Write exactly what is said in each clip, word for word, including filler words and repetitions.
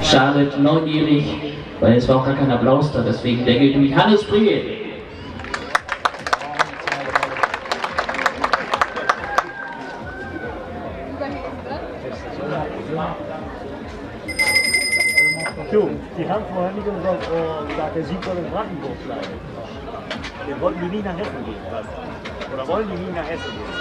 Charlotte neugierig, weil es war auch gar kein Applaus da, deswegen der gilt nämlich Hannes Priel. So, die haben vorher nicht gesagt, oh, gesagt, der Sieg soll in Brandenburg bleiben. Wir wollten die nie nach Hessen gehen. Oder wollen die nie nach Hessen gehen?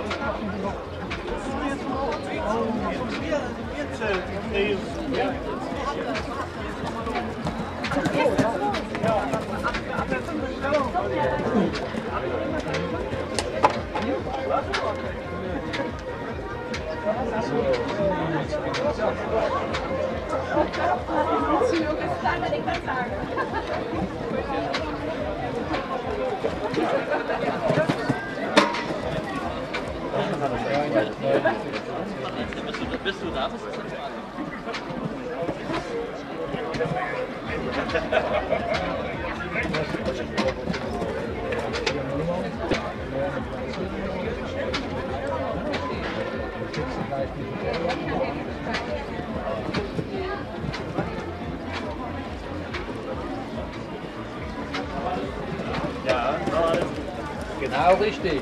Bist du da? Ja, Genau richtig.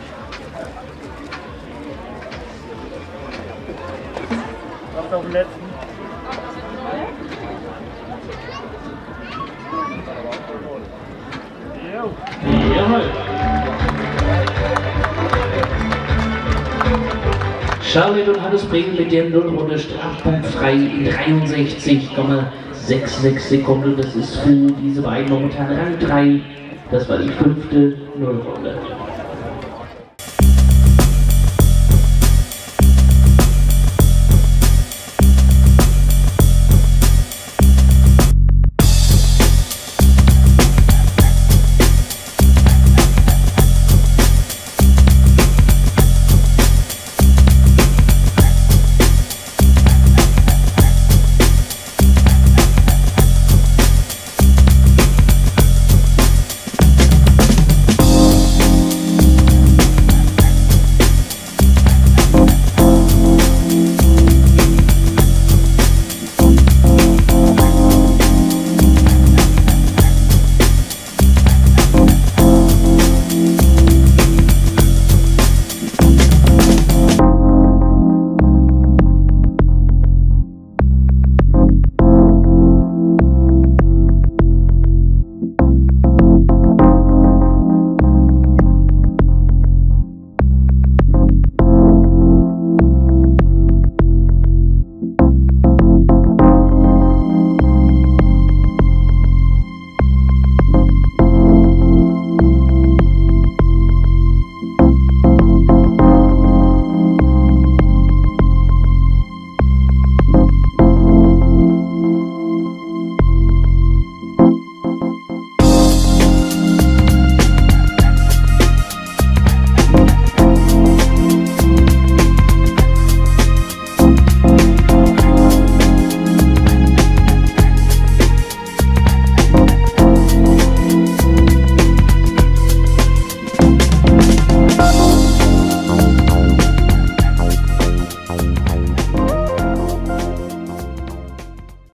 kommt auf den letzten. Jo. Jawohl. Charlotte und Hannes Priel mit der Nullrunde strafpunktfrei in dreiundsechzig Komma sechsundsechzig Sekunden. Das ist für diese beiden momentan Rang drei. Das war die fünfte Nullrunde.